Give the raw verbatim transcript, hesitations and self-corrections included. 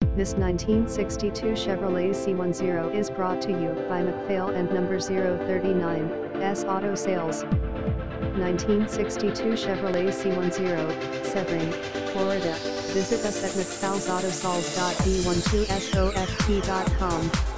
This nineteen sixty-two Chevrolet C ten is brought to you by McPhail and number zero three nine S Auto Sales. nineteen sixty-two Chevrolet C ten, Sebring, Florida. Visit us at mcphails auto sales dot b twelve soft dot com.